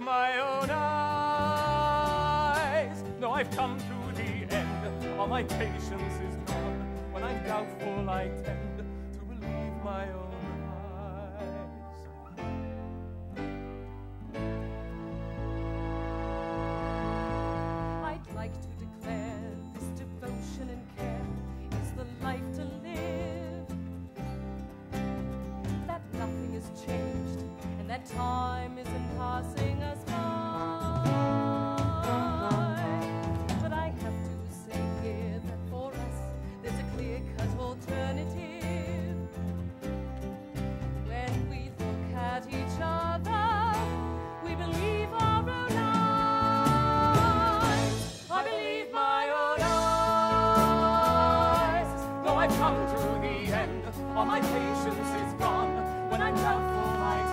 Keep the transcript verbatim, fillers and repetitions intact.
my own eyes. No, I've come to the end. All my patience is gone. When I'm doubtful, I tend to believe my own eyes. I'd like to declare this devotion and care is the life to live. That nothing has changed, and that time isn't passing us by. But I have to say here that for us there's a clear-cut alternative. When we look at each other, we believe our own eyes. I believe my own eyes. Though I've come to the end, all my patience is gone. When I'm doubtful, I